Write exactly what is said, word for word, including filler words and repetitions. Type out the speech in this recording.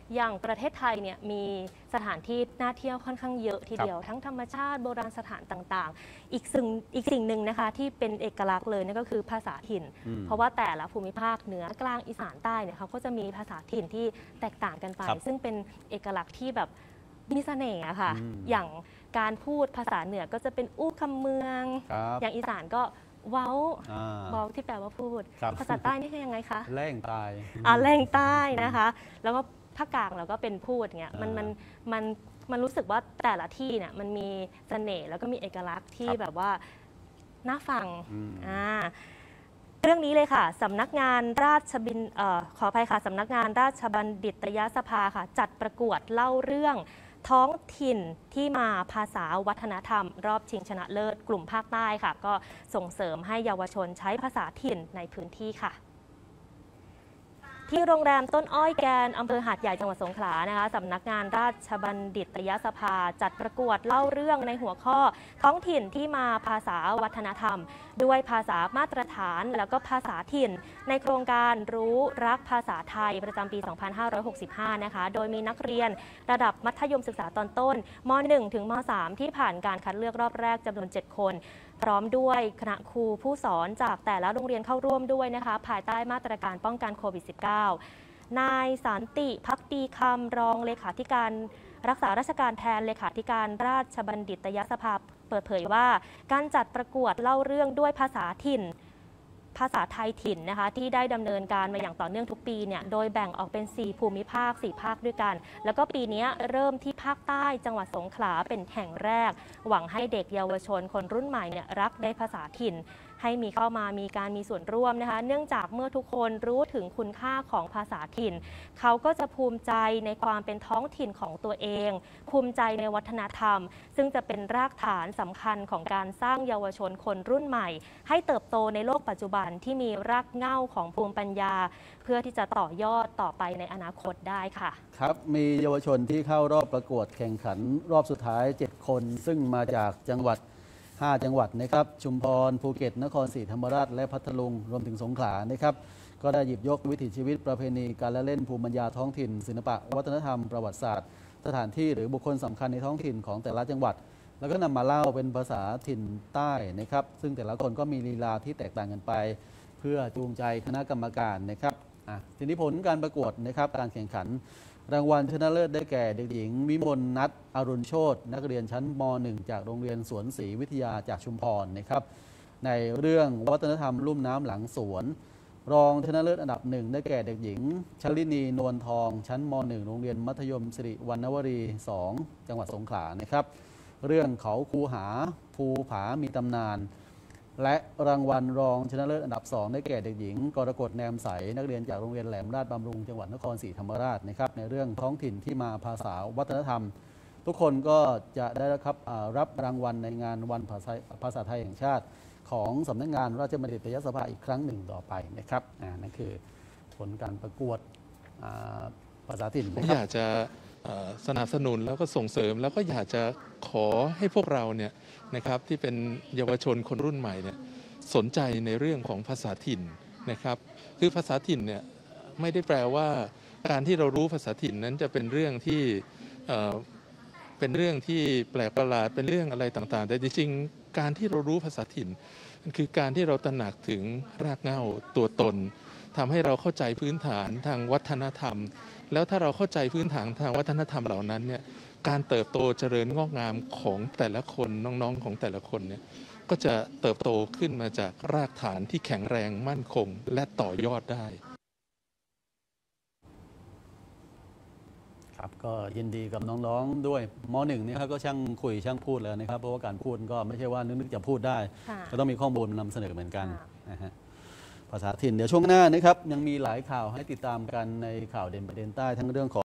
อย่างประเทศไทยเนี่ยมีสถานที่น่าเที่ยวค่อนข้างเยอะทีเดียวทั้งธรรมชาติโบราณสถานต่างๆ อีกสิ่งอีกสิ่งหนึ่งนะคะที่เป็นเอกลักษณ์เลยนั่นก็คือภาษาถิ่น เพราะว่าแต่ละภูมิภาคเหนือกลางอีสานใต้เนี่ยเขาก็จะมีภาษาถิ่นที่แตกต่างกันไปซึ่งเป็นเอกลักษณ์ที่แบบมีเสน่ห์อะค่ะอย่างการพูดภาษาเหนือก็จะเป็นอู้คำเมืองอย่างอีสานก็เว้าเว้าที่แปลว่าพูดภาษาใต้นี่คือยังไงคะแรงใต้อ่าแรงใต้นะคะแล้วก็ภาคกลางเราก็เป็นพูดเงี้ยมันมันมันมันรู้สึกว่าแต่ละที่เนี่ยมันมีเสน่ห์แล้วก็มีเอกลักษณ์ที่แบบว่าน่าฟังอ่าเรื่องนี้เลยค่ะสำนักงานราชบิณเอ่อขออภัยค่ะสำนักงานราชบัณฑิตยสภาค่ะจัดประกวดเล่าเรื่องท้องถิ่นที่มาภาษาวัฒนธรรมรอบชิงชนะเลิศกลุ่มภาคใต้ค่ะก็ส่งเสริมให้เยาวชนใช้ภาษาถิ่นในพื้นที่ค่ะที่โรงแรมต้นอ้อยแกนอำเภอหาดใหญ่จังหวัดสงขลานะคะสำนักงานราชบัณฑิตยสภาจัดประกวดเล่าเรื่องในหัวข้อท้องถิ่นที่มาภาษาวัฒนธรรมด้วยภาษามาตรฐานแล้วก็ภาษาถิ่นในโครงการรู้รักภาษาไทยประจำปี สองพันห้าร้อยหกสิบห้า นะคะโดยมีนักเรียนระดับมัธยมศึกษาตอนต้นม หนึ่ง ถึงม สาม ที่ผ่านการคัดเลือกรอบแรกจำนวน เจ็ด คนพร้อมด้วยคณะครูผู้สอนจากแต่ละโรงเรียนเข้าร่วมด้วยนะคะภายใต้มาตรการป้องกันโควิด สิบเก้า นายสันติภักดีคำรองเลขาธิการรักษาราชการแทนเลขาธิการราชบัณฑิตยสภาเปิดเผยว่าการจัดประกวดเล่าเรื่องด้วยภาษาถิ่นภาษาไทยถิ่นนะคะที่ได้ดำเนินการมาอย่างต่อเนื่องทุกปีเนี่ยโดยแบ่งออกเป็นสี่ภูมิภาคสี่ภาคด้วยกันแล้วก็ปีนี้เริ่มที่ภาคใต้จังหวัดสงขลาเป็นแห่งแรกหวังให้เด็กเยาวชนคนรุ่นใหม่เนี่ยรักในภาษาถิ่นให้มีเข้ามามีการมีส่วนร่วมนะคะเนื่องจากเมื่อทุกคนรู้ถึงคุณค่าของภาษาถิ่นเขาก็จะภูมิใจในความเป็นท้องถิ่นของตัวเองภูมิใจในวัฒนธรรมซึ่งจะเป็นรากฐานสำคัญของการสร้างเยาวชนคนรุ่นใหม่ให้เติบโตในโลกปัจจุบันที่มีรากเหง้าของภูมิปัญญาเพื่อที่จะต่อยอดต่อไปในอนาคตได้ค่ะครับมีเยาวชนที่เข้ารอบประกวดแข่งขันรอบสุดท้ายเจ็ดคนซึ่งมาจากจังหวัดห้าจังหวัดนะครับชุมพรภูเก็ตนครศรีธรรมราชและพัทลุงรวมถึงสงขลานะครับก็ได้หยิบยกวิถีชีวิตประเพณีการละเล่นภูมิปัญญาท้องถิ่นศิลปะวัฒนธรรมประวัติศาสตร์สถานที่หรือบุคคลสำคัญในท้องถิ่นของแต่ละจังหวัดแล้วก็นำมาเล่าเป็นภาษาถิ่นใต้นะครับซึ่งแต่ละคนก็มีลีลาที่แตกต่างกันไปเพื่อจูงใจคณะกรรมการนะครับทีนี้ผลการประกวดนะครับการแข่งขันรางวัลชนะเลิศได้แก่เด็กหญิงวิมลนัทอรุณโชตินักเรียนชั้นม หนึ่ง จากโรงเรียนสวนศรีวิทยาจากชุมพรนะครับในเรื่องวัฒนธรรมลุ่มน้ำหลังสวนรองชนะเลิศอันดับหนึ่งได้แก่เด็กหญิงชลินีนวลทองชั้นม หนึ่ง โรงเรียนมัธยมสิริวรรณวรี สอง จังหวัดสงขลานะครับเรื่องเขาคูหาภูผามีตำนานและรางวัลรองชนะเลิศอันดับสองได้แก่เด็กหญิงกรกฎแนมใสนักเรียนจากโรงเรียนแหลมราชบำรุงจังหวัดนครศรีธรรมราชนะครับในเรื่องท้องถิ่นที่มาภาษาวัฒนธรรมทุกคนก็จะได้รับรับรางวัลในงานวันภาษาภาษาไทยแห่งชาติของสำนักงานราชบัณฑิตยสภาอีกครั้งหนึ่งต่อไปนะครับนั่นคือผลการประกวดภาษาถิ่นนะครับอยากจะสนับสนุนแล้วก็ส่งเสริมแล้วก็อยากจะขอให้พวกเราเนี่ยนะครับที่เป็นเยาวชนคนรุ่นใหม่เนี่ยสนใจในเรื่องของภาษาถิ่นนะครับคือภาษาถิ่นเนี่ยไม่ได้แปลว่าการที่เรารู้ภาษาถิ่นนั้นจะเป็นเรื่องที่เอ่อเป็นเรื่องที่แปลกประหลาดเป็นเรื่องอะไรต่างๆแต่จริงๆการที่เรารู้ภาษาถิ่นมันคือการที่เราตระหนักถึงรากเหง้าตัวตนทำให้เราเข้าใจพื้นฐานทางวัฒนธรรมแล้วถ้าเราเข้าใจพื้นฐานทางวัฒนธรรมเหล่านั้นเนี่ยการเติบโตเจริญงอกงามของแต่ละคนน้องๆของแต่ละคนเนี่ยก็จะเติบโตขึ้นมาจากรากฐานที่แข็งแรงมั่นคงและต่อยอดได้ครับก็ยินดีกับน้องๆด้วยม หนึ่ง นี่ครับก็ช่างคุยช่างพูดแล้วนะครับเพราะว่าการพูดก็ไม่ใช่ว่านึกๆจะพูดได้ก็ต้องมีข้อมูลนำเสนอเหมือนกันนะฮะภาษาถิ่นเดี๋ยวช่วงหน้านะครับยังมีหลายข่าวให้ติดตามกันในข่าวเด่นประเด็นใต้ทั้งเรื่องของ